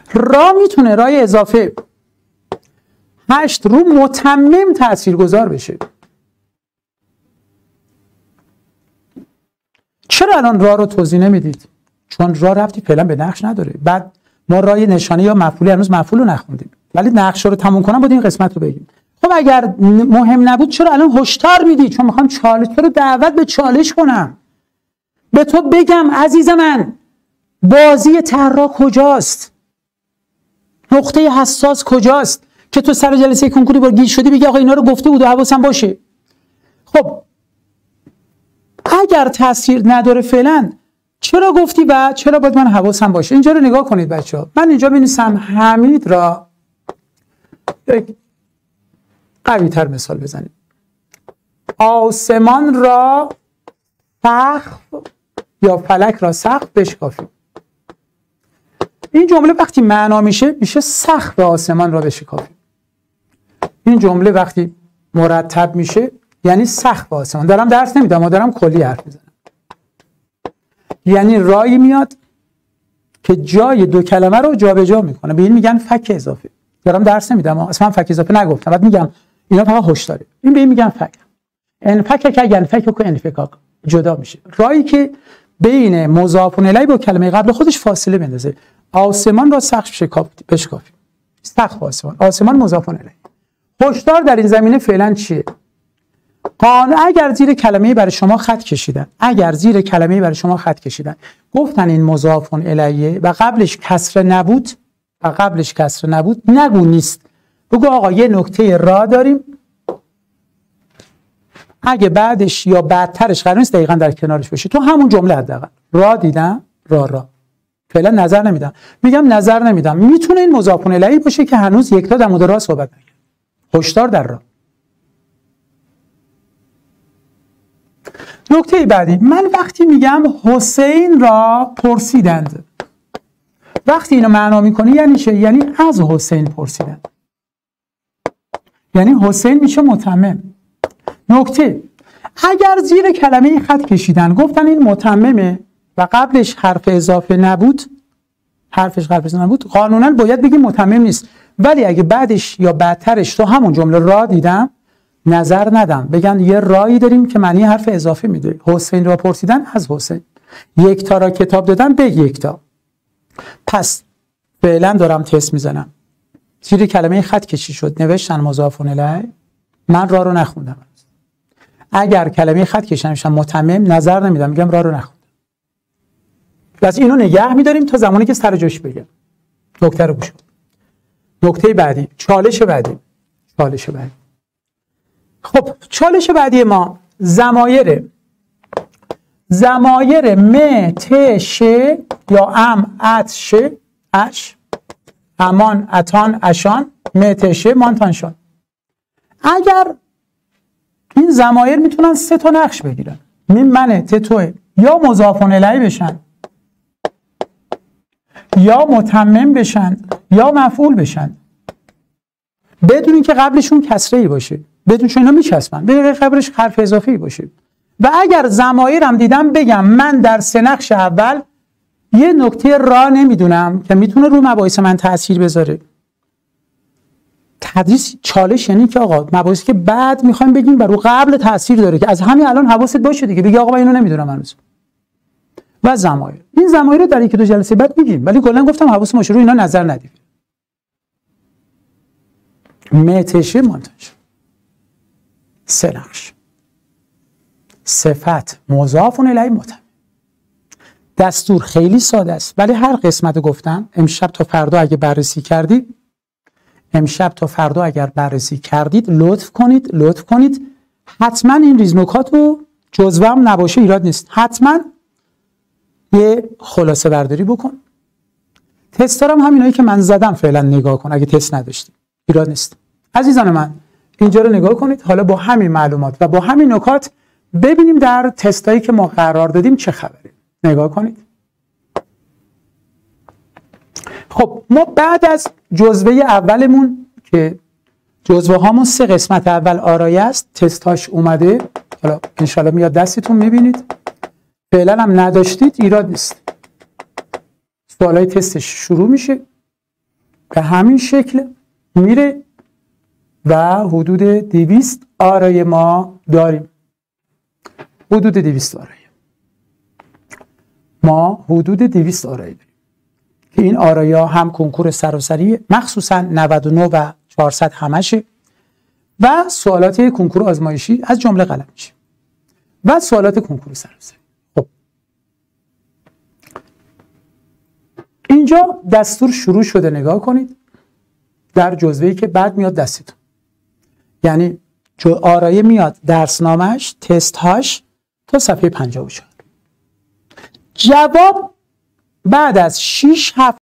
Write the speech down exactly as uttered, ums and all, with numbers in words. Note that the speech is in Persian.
را میتونه رای اضافه هشت رو متمم تاثیرگذار بشه. چرا الان را رو توضیح نمیدید؟ چون را ربطی فعلا به نقش نداره. بعد ما رای نشانه یا مفعولی هنوز مفعول رو نخوندیم، ولی نقش رو تموم کنم بود این قسمت رو بگیم. خب اگر مهم نبود چرا الان هشدار میدی؟ چون میخوام چالش تو رو دعوت به چالش کنم، به تو بگم عزیز من بازی طراح کجاست، نقطه حساس کجاست که تو سر جلسه کنکوری با گیج شدی بگی آقا اینا رو گفته بود و حواسم باشه. خب اگر تاثیر نداره فعلا چرا گفتی و چرا باید من حواسم باشه؟ اینجا رو نگاه کنید بچه‌ها. من اینجا می‌نویسم حمید را، یک قوی تر مثال بزنیم، آسمان را سقف یا فلک را سقف بشکافیم. این جمله وقتی معنا میشه میشه سقف آسمان را بشکافیم. این جمله وقتی مرتب میشه یعنی سقف آسمان. دارم درس نمیدم، ما دارم کلی حرف میزنم. یعنی رایی میاد که جای دو کلمه رو جابجا میکنه، به این میگن فک اضافه. دارم درس نمیدم، اصلا فک اضافه نگفتم، بعد میگم اینا فقط هشداره. این به این میگن فک. انفک که یعنی فک و انفکاک جدا میشه. رایی که بین مضاف الیه با کلمه قبل خودش فاصله بندازه. آسمان را سقف بشکافیم. سقف آسمان، آسمان مضاف الیه. هشدار در این زمینه فعلا چیه؟ قانون اگر زیر کلمه برای شما خط کشیدن، اگر زیر کلمه برای شما خط کشیدن گفتن این مضاف الیه و قبلش کسره نبود و قبلش کسره نبود، نگو نیست، بگو آقا یه نکته را داریم، اگه بعدش یا بعدترش قرار نیست دقیقاً در کنارش باشه، تو همون جمله حداقل را دیدم، را را فعلا نظر نمیدم. میگم نظر نمیدم، میتونه این مضاف الیه باشه که هنوز یک تا در مورد را صحبت نکرد. هشدار در را. نکته بعدی، من وقتی میگم حسین را پرسیدند، وقتی اینو معنا میکنی یعنی چه؟ یعنی از حسین پرسیدند، یعنی حسین میشه متمم. نکته، اگر زیر کلمه خط کشیدن گفتن این متممه و قبلش حرف اضافه نبود، حرفش حرف اضافه نبود، قانونا باید بگیم متمم نیست. ولی اگه بعدش یا بعدترش تو همون جمله را دیدم، نظر ندم، بگن یه رایی داریم که معنی حرف اضافه میده. حسین را پرسیدن از حسین، یک تا را کتاب دادن به یک تا. پس فعلا دارم تست میزنم، زیر کلمه خط کشی شد، نوشتن مضاف الیه، من را رو نخوندم. اگر کلمه خط کشیدن متمم نظر نمیدم، میگم را رو نخوندم. پس اینو نگه میداریم تا زمانی که سر جاش بگم. نکته رو گوش کن. نکته بعدی، چالش بعدی. چالش بعدی. خب چالش بعدی ما ضمایر ضمایر م ت ش یا ام ات ش اش امان اتان اشان م ت ش مانتان شان. اگر این ضمایر میتونن سه تا نقش بگیرن، می منه ت توه، یا مضاف الیه بشن، یا متمم بشن، یا مفعول بشن، بدون اینکه قبلشون کسره ای باشه، بدون چون اینا میچسبن، بدون قبلش حرف اضافی باشه. و اگر ضمایرم دیدم بگم من در سه نقش اول یه نکته را نمیدونم که میتونه رو مباحث من تاثیر بذاره. تدریس چالش یعنی که آقا مباحثی که بعد میخوایم بگیم و رو قبل تاثیر داره که از همین الان حواست باشه دیگه، بگی آقا من اینو نمیدونم هنوز. و ضمایر، این ضمایر رو در یک دو جلسه بعد میگیم، ولی کلا گفتم حواس باشه رو اینا نظر ندید. متشه منتج سه نقش، صفت مضاف الیه متمم. دستور خیلی ساده است ولی هر قسمت رو گفتم. امشب تا فردا اگه بررسی کردید امشب تا فردا اگر بررسی کردید لطف کنید لطف کنید حتما این ریزنکات رو جزوه هم نباشه ایراد نیست، حتما یه خلاصه برداری بکن. تستارم همینایی که من زدم فعلا نگاه کن، اگه تست نداشتی ایراد نیست. عزیزان من اینجا رو نگاه کنید، حالا با همین معلومات و با همین نکات ببینیم در تستایی که ما قرار دادیم چه خبره. نگاه کنید. خب ما بعد از جزوه اولمون که جزوه هامون سه قسمت اول آرایه است، تستاش اومده، حالا انشالله میاد دستتون میبینید. فعلا هم نداشتید ایراد نیست، سوالای تستش شروع میشه. به همین شکل میره و حدود دویست آرای ما داریم. حدود دویست آرای ما حدود دویست آرای داریم که این آرای ها هم کنکور سراسری مخصوصا نود و نه و چهارصد همشه و سوالات کنکور آزمایشی از جمله قلم میشه و سوالات کنکور سراسری. خب اینجا دستور شروع شده، نگاه کنید در جزوه‌ای که بعد میاد دستتون، یعنی آرایه میاد درسنامه‌اش، تست‌هاش تا صفحه پنجاه و چهار. جواب بعد از شش هفته